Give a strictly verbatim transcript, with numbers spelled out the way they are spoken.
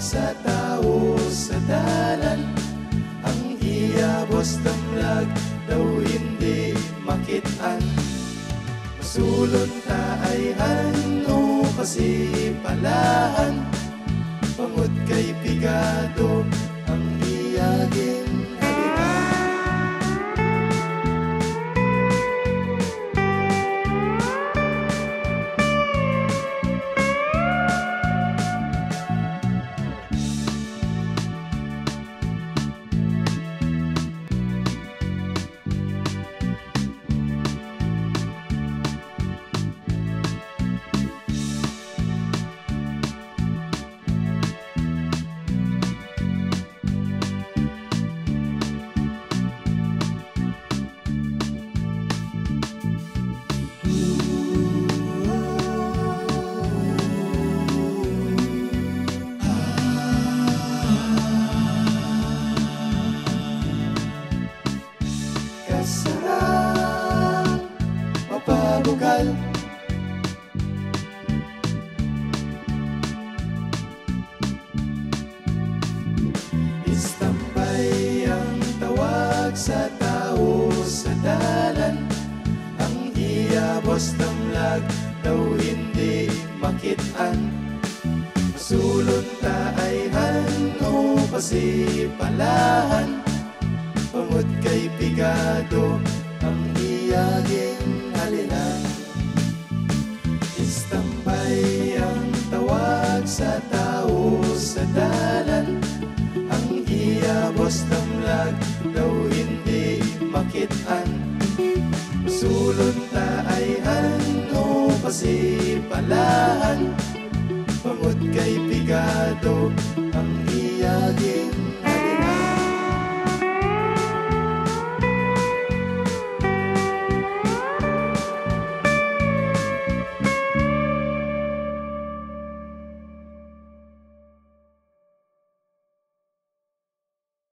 sa tao sa dalan. Ang iyabos damlag daw hindi makitaan. Masulon ta ay hano pasipalahan. Pangod kay pigado ang iyagin halinan. Kasarang mapabugal, istambay ang tawag sa tao sa dalan. Ang iyabos damlag daw hindi makitaan. Masulon ta ay hano pasipalahan. Pangod kay pigado ang iyagin halinan. Istambay ang tawag sa tao sa dalan. Ang iyabos damlag daw hindi makitaan. Masulon ta ay hano pasipalahan. Pangod kay pigado